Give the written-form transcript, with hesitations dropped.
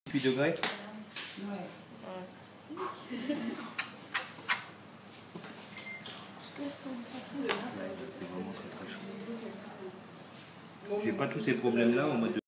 18 degrés. Ouais. J'ai pas tous ces problèmes là au mois de